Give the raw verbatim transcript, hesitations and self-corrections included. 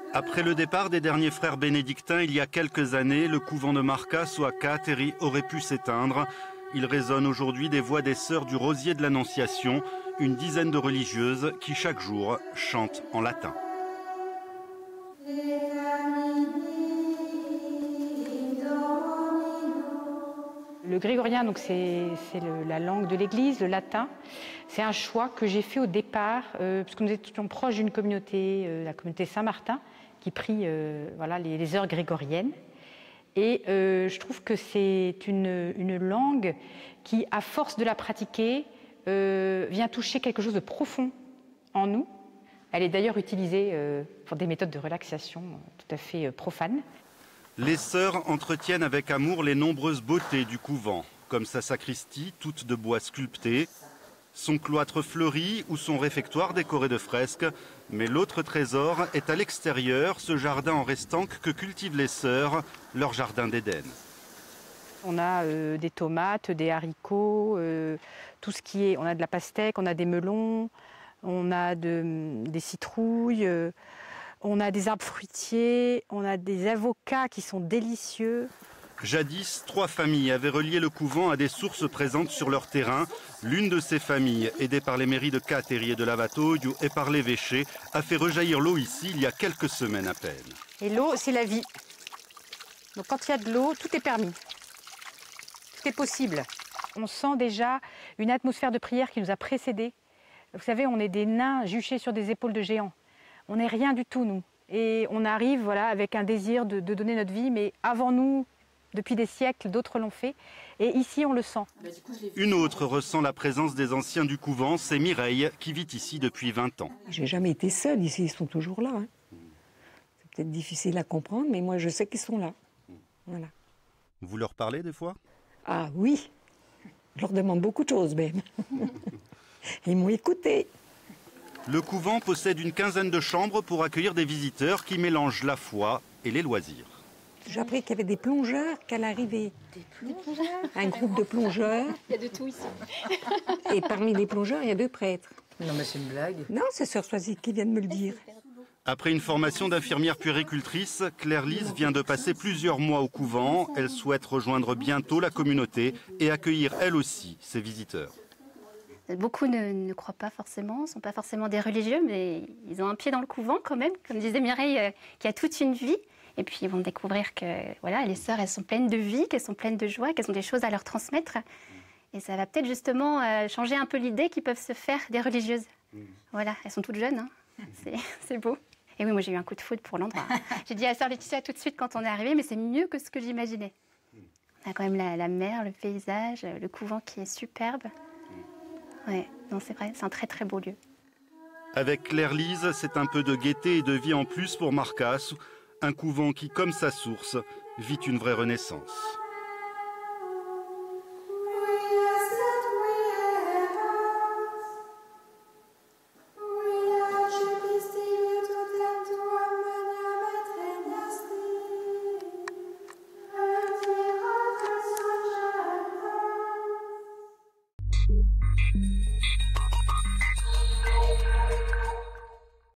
Après le départ des derniers frères bénédictins il y a quelques années, le couvent de Marcasse ou à Kaateri aurait pu s'éteindre. Il résonne aujourd'hui des voix des sœurs du Rosier de l'Annonciation, une dizaine de religieuses qui chaque jour chantent en latin. Le grégorien, donc c'est la langue de l'Église, le latin. C'est un choix que j'ai fait au départ, euh, parce que nous étions proches d'une communauté, euh, la communauté Saint-Martin, qui prie euh, voilà, les, les heures grégoriennes. Et euh, je trouve que c'est une, une langue qui, à force de la pratiquer, euh, vient toucher quelque chose de profond en nous. Elle est d'ailleurs utilisée euh, pour des méthodes de relaxation tout à fait euh, profanes. Les sœurs entretiennent avec amour les nombreuses beautés du couvent, comme sa sacristie, toute de bois sculpté, son cloître fleuri ou son réfectoire décoré de fresques. Mais l'autre trésor est à l'extérieur, ce jardin en restanque que cultivent les sœurs, leur jardin d'Éden. On a euh, des tomates, des haricots, euh, tout ce qui est... On a de la pastèque, on a des melons, on a de, des citrouilles, euh, on a des arbres fruitiers, on a des avocats qui sont délicieux. Jadis, trois familles avaient relié le couvent à des sources présentes sur leur terrain. L'une de ces familles, aidée par les mairies de Kaateri et de Lavatoio et par l'évêché, a fait rejaillir l'eau ici il y a quelques semaines à peine. Et l'eau, c'est la vie. Donc quand il y a de l'eau, tout est permis. Tout est possible. On sent déjà une atmosphère de prière qui nous a précédés. Vous savez, on est des nains juchés sur des épaules de géants. On n'est rien du tout, nous. Et on arrive voilà, avec un désir de, de donner notre vie, mais avant nous, depuis des siècles, d'autres l'ont fait. Et ici, on le sent. Une autre ressent la présence des anciens du couvent, c'est Mireille, qui vit ici depuis vingt ans. J'ai jamais été seule, ici, ils sont toujours là. Hein. C'est peut-être difficile à comprendre, mais moi, je sais qu'ils sont là. Voilà. Vous leur parlez des fois? Ah oui, je leur demande beaucoup de choses même. Ils m'ont écouté. Le couvent possède une quinzaine de chambres pour accueillir des visiteurs qui mélangent la foi et les loisirs. J'ai appris qu'il y avait des plongeurs qu'à l'arrivée. Des plongeurs? Un groupe de plongeurs. Il y a de tout ici. Et parmi les plongeurs, il y a deux prêtres. Non mais c'est une blague. Non, c'est Sœur Soisic qui vient de me le dire. Après une formation d'infirmière puéricultrice, Claire-Lise vient de passer plusieurs mois au couvent. Elle souhaite rejoindre bientôt la communauté et accueillir elle aussi ses visiteurs. Beaucoup ne, ne croient pas forcément, ne sont pas forcément des religieux, mais ils ont un pied dans le couvent quand même, comme disait Mireille, euh, qui a toute une vie. Et puis ils vont découvrir que voilà, les sœurs, elles sont pleines de vie, qu'elles sont pleines de joie, qu'elles ont des choses à leur transmettre. Et ça va peut-être justement euh, changer un peu l'idée qu'ils peuvent se faire des religieuses. Voilà, elles sont toutes jeunes, hein. C'est beau. Et oui, moi j'ai eu un coup de foudre pour l'endroit. J'ai dit à sœur Laetitia tout de suite quand on est arrivé, mais c'est mieux que ce que j'imaginais. On a quand même la, la mer, le paysage, le couvent qui est superbe. Ouais, non c'est vrai, c'est un très très beau lieu. Avec Claire-Lise, c'est un peu de gaieté et de vie en plus pour Marcasse, un couvent qui, comme sa source, vit une vraie renaissance.